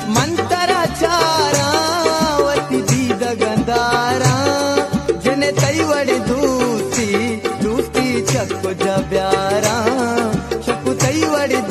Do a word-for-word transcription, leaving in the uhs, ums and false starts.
मंतरा चारा वती दीद गंदारा जिने तई वड़ी दूती दूती चक्को जब्यारा चक्कू तई वड़ी